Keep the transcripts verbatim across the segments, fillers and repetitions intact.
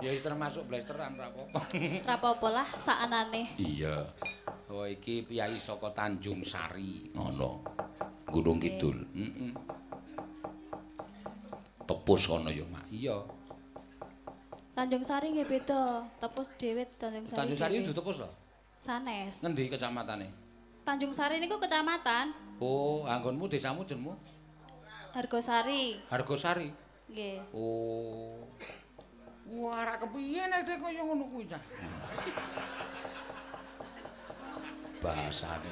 Ya wis termasuk blasteran ra apa-apa. Ra apa-apa lah sakanane. Iya. Oh iki piyai saka Tanjung Sari, ngono. Gunung Kidul. Heeh. Tepus kono ya, Mak. Iya. Tanjung Sari nggih beda. Tepus dhewe Tanjung Sari. Tanjung Sari itu tepus lho. Sanes. Ngendi kecamatane? Tanjung Sari niku kecamatan. Oh, anggonmu desamu jenmu? Hargosari. Hargosari. Nggih. Oh. Wah, ra kepiye nek kaya ngono kuwi cah. Bahasane.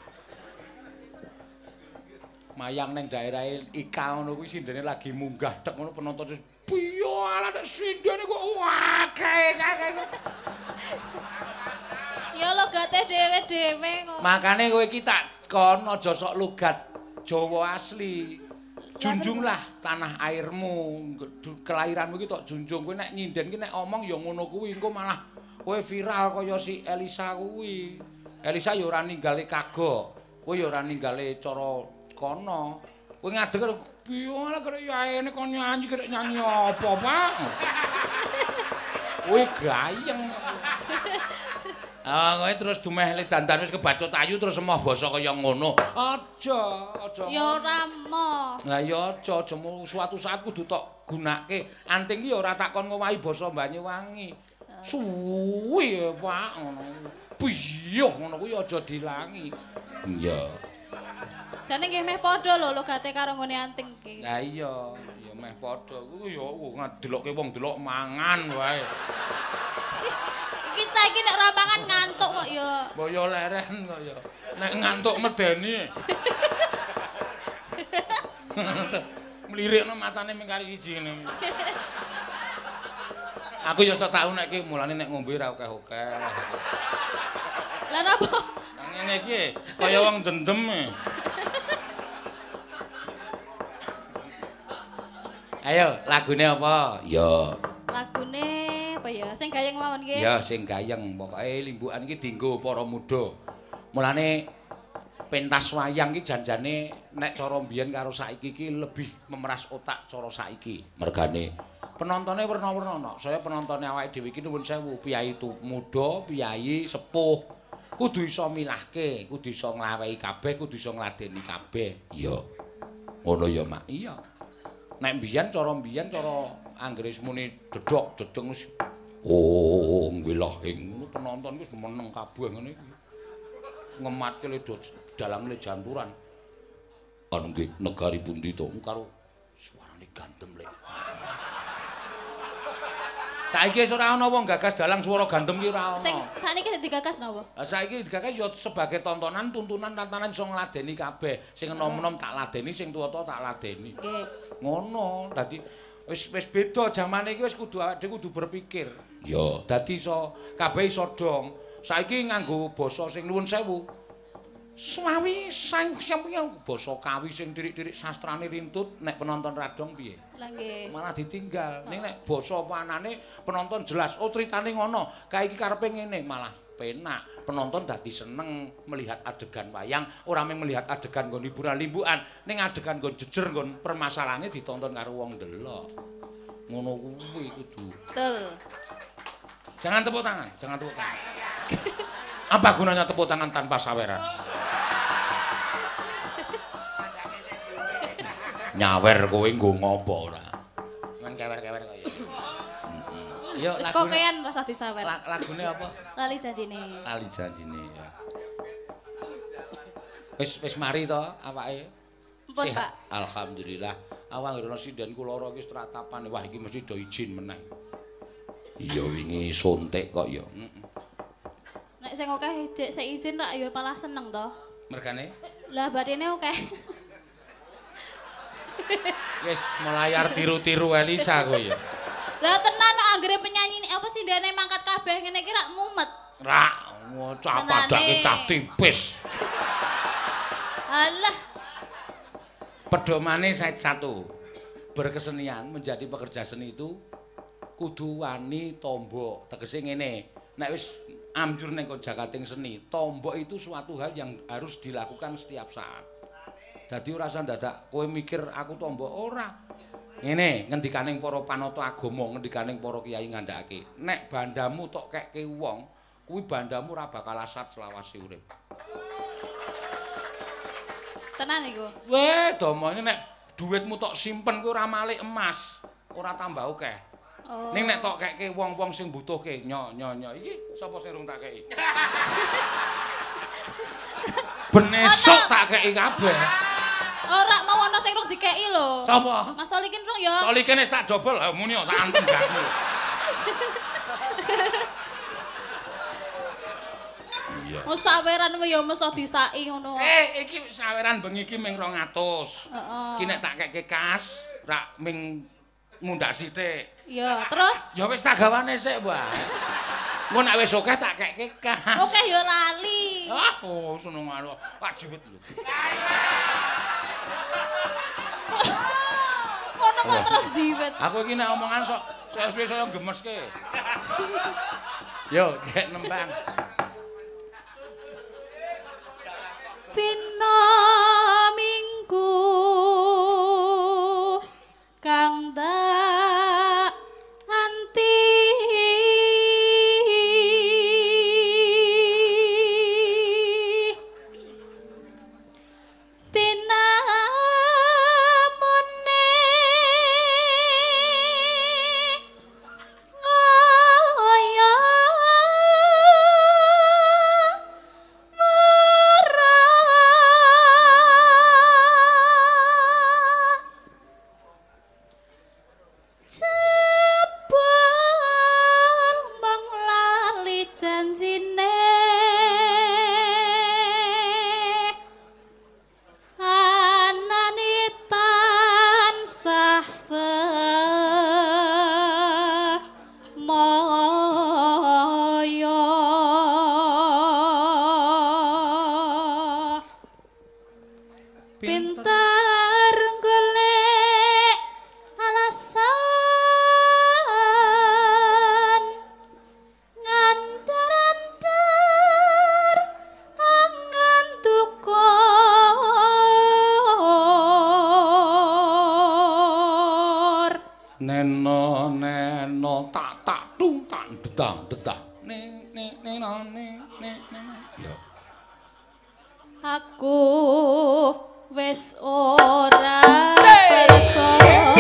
Mayang ning daerah Ika ngono kuwi sindene lagi munggah tek ngono penonton piye ala nek sindene kok akeh akeh. Ya logate dhewe-dhewe kok. Makane kowe iki tak kon aja sok logat Jawa asli. Junjunglah tanah airmu, kelahiranmu iki tok junjung. Kowe nek nyinden ki nek omong ya ngono kuwi, engko malah kowe viral kaya si Elisa kuwi. Elisa ya ora ninggale kagok. Kowe ya ora ninggale cara kono. Kowe ngadeg piye ala kok ya ene kon nyanyi kok nyanyi apa, Pak? Kowe gayeng. Ah, kowe terus dumeh le dandan wis kebacut ayu terus emoh basa kaya ngono. Aja, aja. Ya ora moh. Lah ya aja, aja suatu saat kudu tok gunake. Anting ki ya ora takon ngowahi basa Banyuwangi. Suwi, Pak, ngono. Biyuh ngono kuwi aja dilangi. Iya. Jane nggih meh padha lho logate karo ngene anting ki. Lah iya, ya meh padha. Kuwi ya ngadelokke wong delok mangan wae. Iki saiki nek ora mangan ngantuk kok ya. Mbok ya leren kok ya. Nek ngantuk medeni. Mlirikno matane ming kari siji ngene. Aku ya sok tak unekke mulane nek ngombe ra akeh-akeh. Lah napa? Ngene iki kaya wong dendem. Ayo, lagune apa? Ya. Lagune apa ya? Sing gayeng mawon nggih. Ya, sing gayeng. Pokoke limbukan iki dienggo para muda. Mulane pentas wayang iki janjane nek cara mbiyen karo saiki iki lebih memeras otak cara saiki. Mergane penontonnya werna-werna no. Saya penontonnya awake dhewe iki nuwun sewu, piyai tu muda, piyai sepuh. Kudu iso milahke, kudu iso nglawehi kabeh, kudu iso ngladeni kabeh. Iya. Ngono ya, Mak. Iya. Nek mbiyen cara mbiyen cara anggere muni dedok dedeng wis oh ngelahing penonton wis meneng kabeh ngene iki. Ngematke le dalang le janturan. Anu nggih negari pundi to karo suarane gandem lek. Saiki wis ora ana wong gagas dalang swara gandem ki ora ana. Sing sakniki digagas napa? Lah saiki digagas ya sebagai tontonan, tuntunan, tantanan iso ngladeni kabeh. Sing enom-enom tak ladeni, sing tuwa-tuwa tak ladeni. Nggih. Ngono. Dadi wis wis beda jamane iki wis kudu awake kudu berpikir. Ya, dadi iso kabeh iso dong. Saiki nganggo basa sing nuwun sewu. Swawi sang sampeyan basa kawi sing tirik-tirik sastrane rintut nek penonton radong piye? Lah nggih. Malah ditinggal. Ning nek basa panane penonton jelas, oh critane ngono, kae iki karepe ngene, malah penak. Penonton dadi seneng melihat adegan wayang, ora mung melihat adegan nggon hiburan limbukan, ning adegan nggon jejer nggon permasalahane ditonton karo wong delok. Ngono kuwi kudu. Betul. Jangan tepuk tangan, jangan tepuk tangan. Apa gunanya tepuk tangan tanpa saweran? Nyawer kowe nggo ngopo ora? Men kewer-kewer kaya. Heeh. Yo Wis lagune kokean rasa disawer. lagune apa? Lali janjine. Lali janjine ya. Wis wis mari to awake? Mpun, Sehat. Pak. Alhamdulillah. Awang ngrono sinden kula ora wis tratapan. Wah iki mesti do izin meneh. Iya wingi sontek kok ya. Heeh. Nek sing akeh jek sik izin rak ya malah seneng to. Mergane Lah batine akeh. wis melayar tiru-tiru Elisa kowe ya. Lah tenan kok anggere penyanyi apa sih ndene mangkat kabeh ngene iki rak mumet. Rak, cah padake cah tipis. Alah, Pedomane saya satu. Berkesenian menjadi pekerja seni itu kudu wani tombok. Tegese ngene, nek wis amjur ning jagating seni, tombok itu suatu hal yang harus dilakukan setiap saat. Dadi ora usah dadak kowe mikir aku tombok ora. Ngene, ngendikaning para panata agama, ngendikaning para kiai ngandhakake, nek bandamu tok kekke wong, kuwi bandamu ora bakal asat selawase urip. Tenan iku. Weh, domone nek dhuwitmu tok simpen kuwi ora malik emas, ora tambah akeh. Oh. Ning nek tok kekke wong-wong sing butuhke, nyo nyo nyo iki sapa sing rung tak kei? Ben esuk tak kei kabeh. Ora mau ana sing rung dikeki lho. Sapa? Mas Solikin rung ya. Solikin wis tak dobel, ha muni tak antem gasmu. Iya. Oh saweran kuwi ya mesti disaki ngono. Eh, iki saweran bengi iki ming rong atus. Heeh. Iki nek tak kekke kas, rak ming mundak sithik. Iya, terus Ya wis tak gawane sik, Mbak. Engko nek wis akeh tak kekke kas. oke ya lali. Ah, oh seneng anu. Pak jiwet lho. Ngono kok terus jiwet. Aku iki nek omongan sok suwe-suwe saya gemeske. Yo, gek nembang. Dina Minggu kang dak anti tinamune ngoyo Jebul menglali janjine anane tansah semaya pintar golek alasan ngandar-andar angan tukor Neno neno tak tak tung tak dedang dedang. Ne ne ne no, ne ne ne. Ya. aku wis ora percaya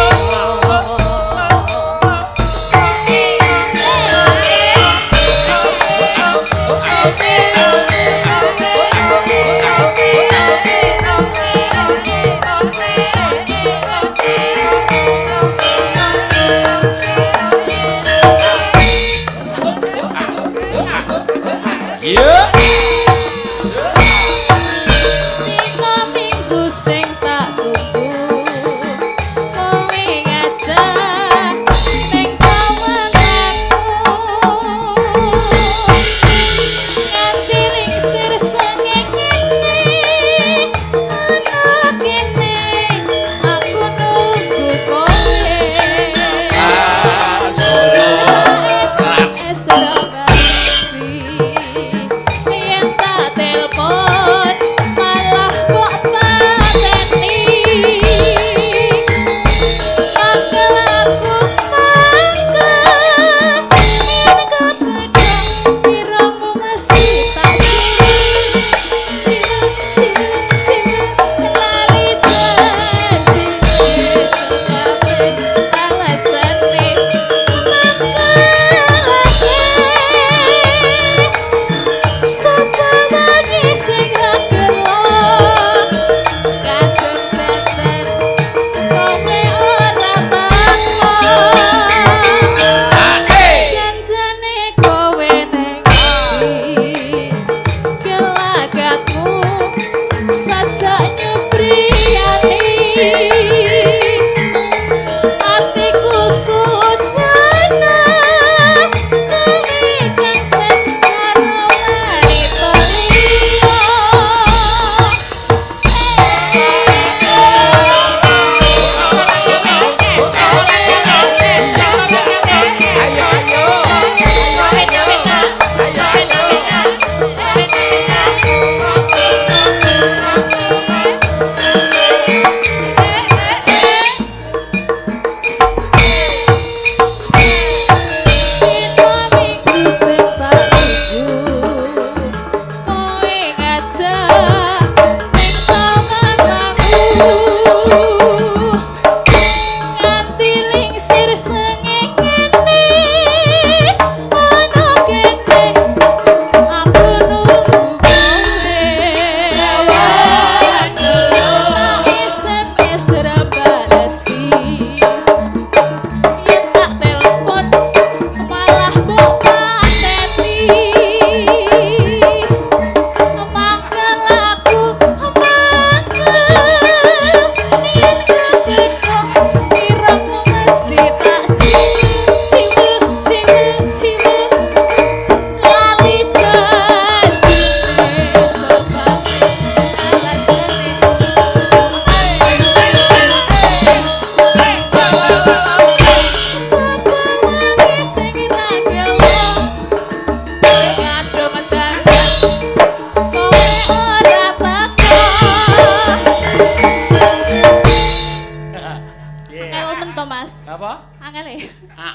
Iya. Dina Minggu sing tak tunggu kowe ngajak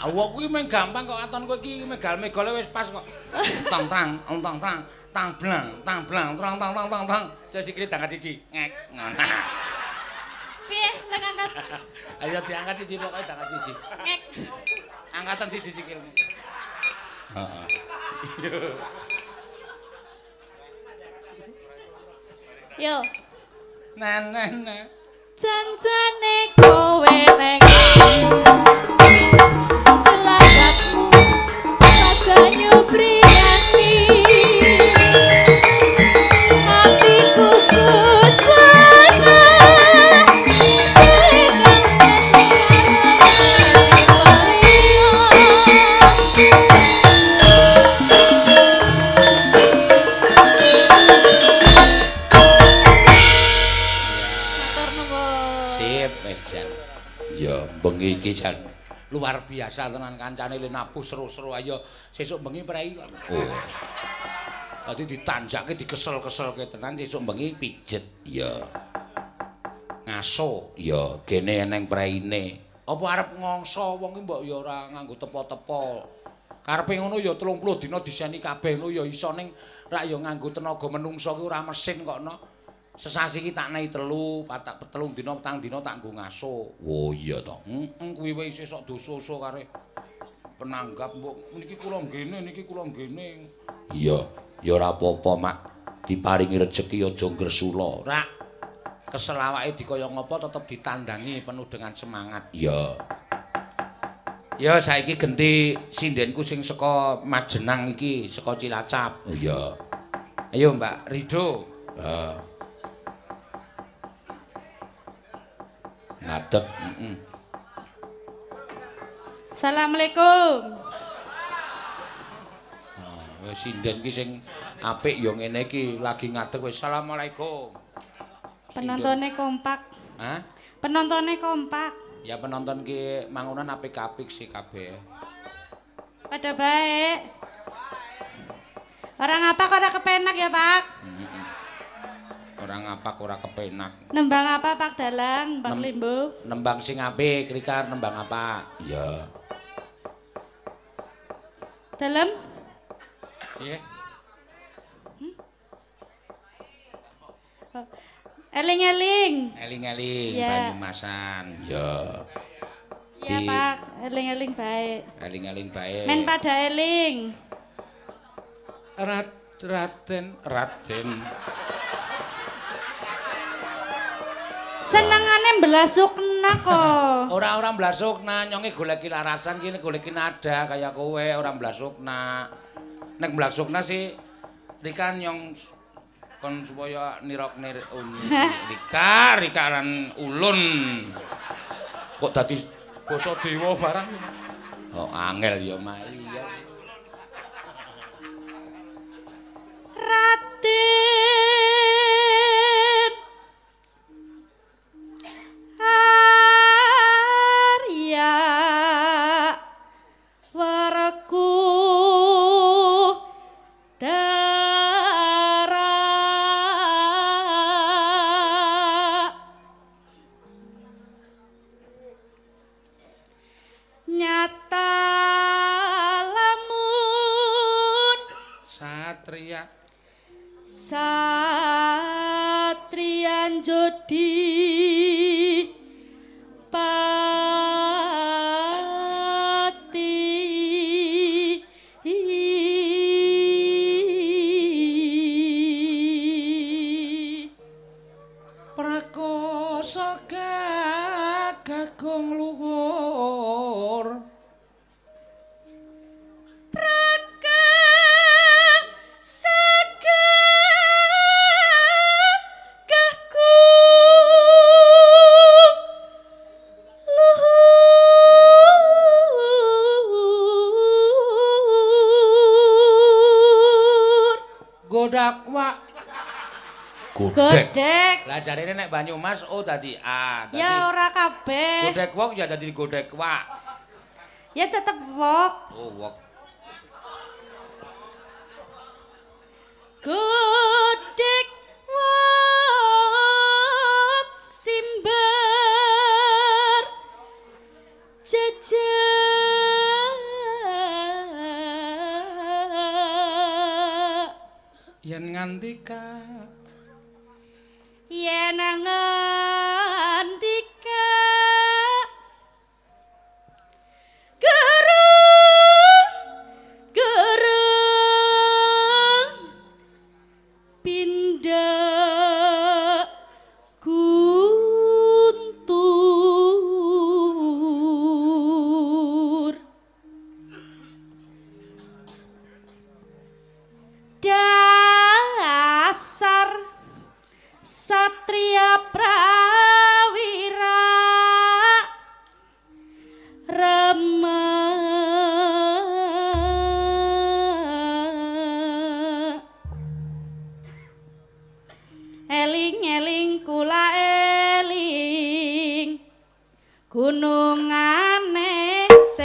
Awak kuwi meng gampang kok aton kowe iki megal-megale wis pas kok. Tang tang, tang tang, tang blang, tang blang, tang tang tang tang tang. Saya sikile diangkat siji. Ngek. Ngono. Piye lek angkat? Ayo diangkat siji pokoke diangkat siji. Ngek. Angkatan siji sikilmu. Heeh. Yo. Nah nah nah. Janjane kowe nek telagatmu saja nyubriyani hatiku sujana dengan ya bengi iki jan luar biasa tenan kancane le nabuh seru-seru ayo sesuk bengi prei. Oh. Dadi ditanjake dikesel-keselke tenan sesuk bengi pijet. Ya. Ngaso ya gene eneng preine. Apa arep ngongso wong ki mbok ya ora nganggo tepo-tepo. Karepe ngono ya telung puluh dina diseni kabeh ngono ya iso ning rak ya nganggo tenaga menungso ki ora mesin kok no. Sesasi ki tak nahi telu, patak telung dina petang dina tak nggo ngaso. Oh iya to. Heeh, kuwi wis esuk dosa-dosa kare penanggap mbok niki kula nggene niki kula nggene. Iya, ya ora apa-apa, Mak. Diparingi rejeki aja gresula. Rak. Kesel awake dikaya ngapa tetep ditandangi penuh dengan semangat. Iya. Ya saiki genti sindenku sing saka Majenang iki, saka Cilacap. Oh iya. Ayo Mbak Rido. Heeh. Ngadeg, heeh. Assalamualaikum. Nah, wis sinden ki sing apik ya ngene iki, lagi ngadeg wis Assalamualaikum. Penontonnya kompak. Hah? Penontonnya kompak. Ya penonton ki mangunan apik-apik sih kabeh. Pada baik. Orang apa kok ora kepenak ya, Pak? Heeh. Ora ngapak ora kepenak. Nembang apa Pak Dalang, Bang Nem Limbo? Nembang sing apik, Rikar nembang apa? Iya. Dalem? Iya. Hmm? Oh. Eling-eling. Eling-eling ya. Banyumasan. Ya. Iya, Pak. Eling-eling baik. Eling-eling baik. Men pada eling. Rat Raden Raden. Senengane mblasukna kok. Ora-ora mblasukna, nyonge goleki larasan kene goleki nada kaya kowe ora mblasukna. Nek mblasukna sih Rika nyong kon supaya nirok nir Rika Rikaran ulun. Kok dadi basa dewa barang. Oh angel ya Mak. Iya. Raden Arya Waraku Dara nyata lamun Satria Satrian Jodi Pati Prakoso Kakung luhur Godakwa Godek. Lah jarine nek Banyumas oh dadi A. Dadi Ya ora kabeh. Godek wok ya dadi godek wak. Ya tetep wok. Oh wok. Godek wok simbar jajan yen ngandika yen ngandika gerung gerung pindah guntur dasar satria prawira Rama eling eling kula eling gunungane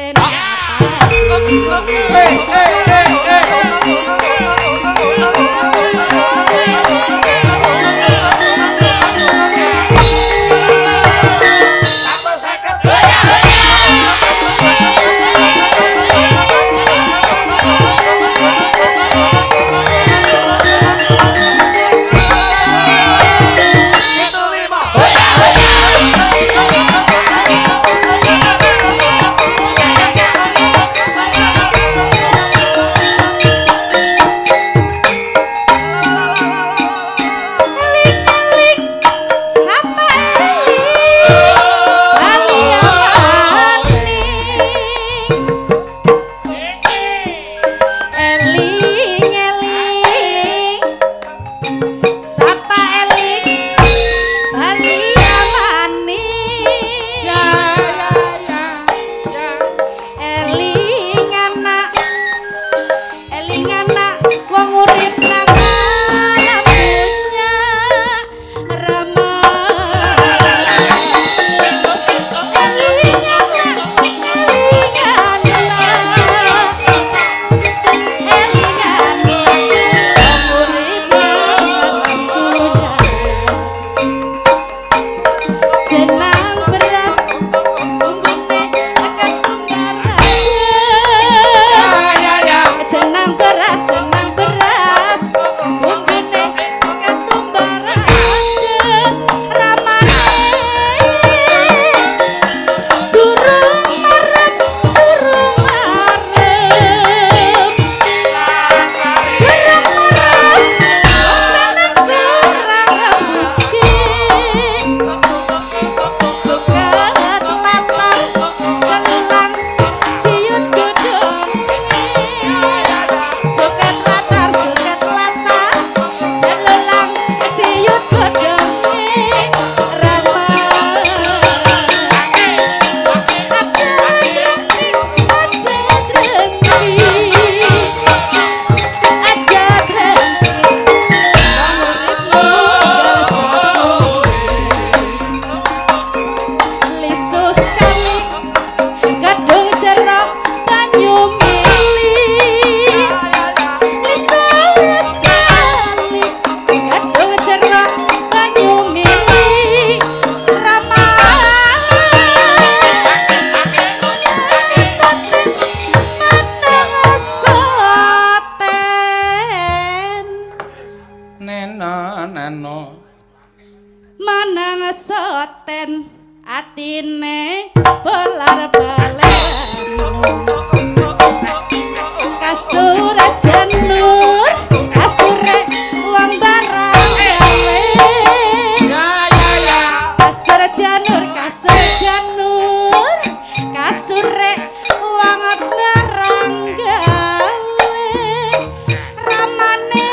soten atine bolar balen kasur janur kasure wong barang gawe ya ya ya kasur janur kasur janur kasure wong barang gawe ramane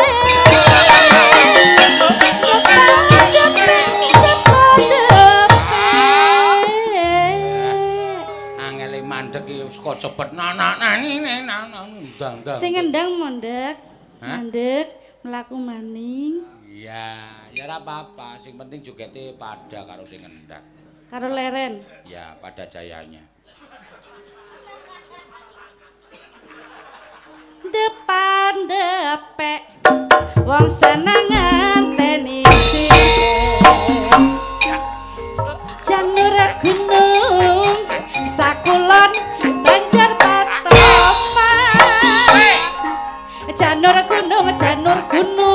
angele mandek iki kok cepet nanani ndang ndang sing ngendang mondek mandek mlaku maning iya ya ora apa-apa sing penting jogete pada karo sing ngendang karo leren ya pada jayanya depan depek wong seneng ngenteni janur gunung sakulon banjar patoman janur gunung janur gunung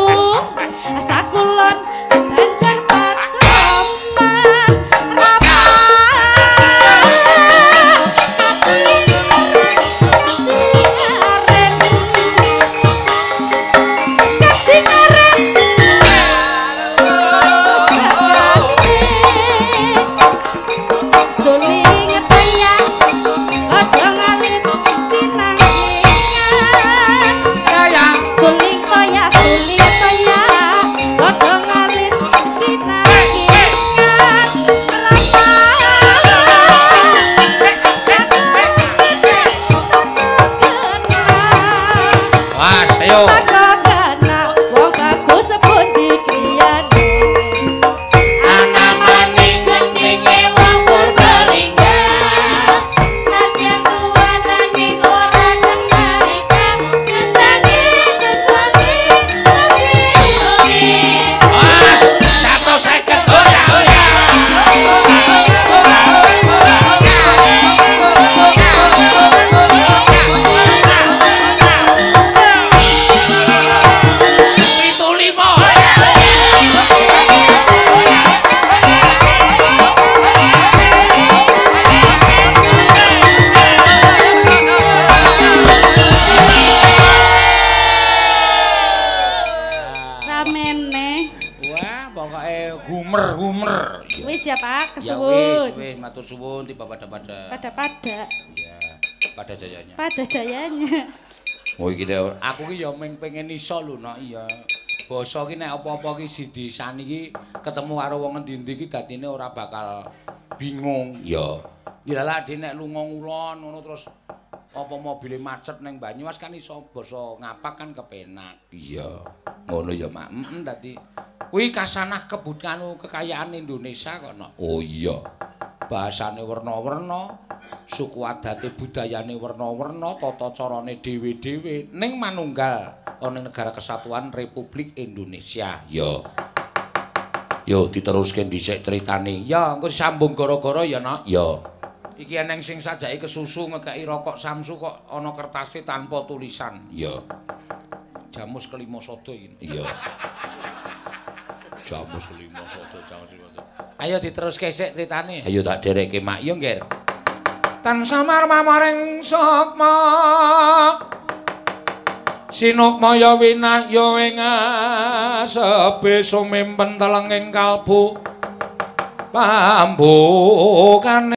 Ayo. Pakokana wong bagus pundi kriyane. Ana maning geninge wong Purbalingga. Sadya tuwa nanging ora kenarika. Kendangi kendangi kendangi. Mas, satu seket. Oya, oya. Pitu lima. Ramene. Wah, pokoknya gumer-gumer. Wis ya Pak, Ya kesuwun. wis, wis, matur suwun tiba pada-pada. Pada-pada. Ya, pada jayanya. Pada jayanya. Oh iki nek aku ki ya mung pengen iso lho nak iya. Basa ki nek apa-apa ki sidisani ki ketemu karo wong endi-endi ki dadine ora bakal bingung. Ya. Dilala dhewe nek lunga ngulon ngono terus apa mobile macet ning Banyumas kan iso basa ngapak kan kepenak. Iya. Ngono ya, Mak. Heeh dadi kuwi kasanah kebudayaan kekayaan Indonesia kok, Nak. Oh iya. Bahasane werna-werna, suku adate budayane werna-werna, tata carane dhewe-dhewe ning manunggal ana negara kesatuan Republik Indonesia. Ya. Yo diteruske dhisik critane. Ya, engko disambung gara-gara ya, Nak. Ya. Iki eneng sing sajake kesusu ngekeki rokok Samsu kok ana kertase tanpa tulisan. Ya. Jamus kelima sodo iki. Iya. Jamus kelima sodo, jamus kelima sodo. Ayo diteruske sik critane. Ayo tak dereke Mak yo, Nggir. Tan samar mamaring sukma sinukmaya winaya ing asepe sumimpen telenging kalbu pambukane